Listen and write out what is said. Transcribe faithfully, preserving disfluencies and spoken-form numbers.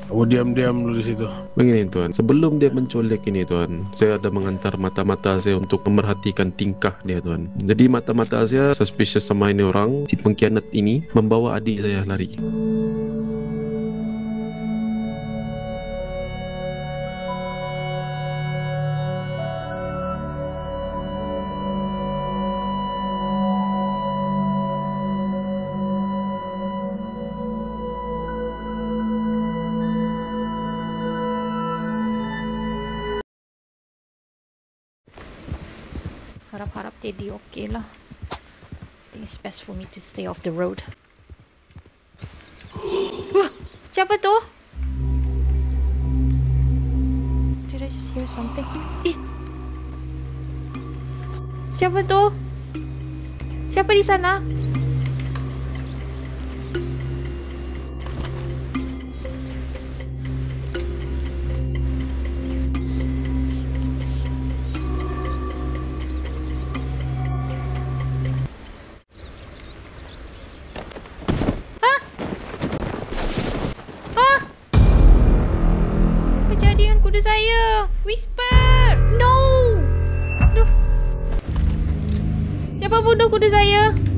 Oh, diam-diam dulu di situ. Begini tuan, sebelum dia menculik ini tuan, saya ada mengantar mata-mata saya untuk memerhatikan tingkah dia tuan. Jadi mata-mata saya suspicious sama ini orang, si pengkhianat ini membawa adik saya lari. Harap-harap Teddy okay lah. I think it's best for me to stay off the road. Wah, siapa tu? Did I just hear something? Eh, siapa tu? Siapa di sana? Kuda saya! Whisper! No! Aduh. Siapa bunuh kuda saya?